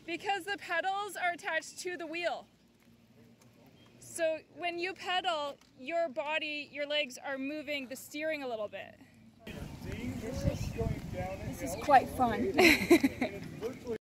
Because the pedals are attached to the wheel. So when you pedal, your body, your legs are moving the steering a little bit. This is quite fun.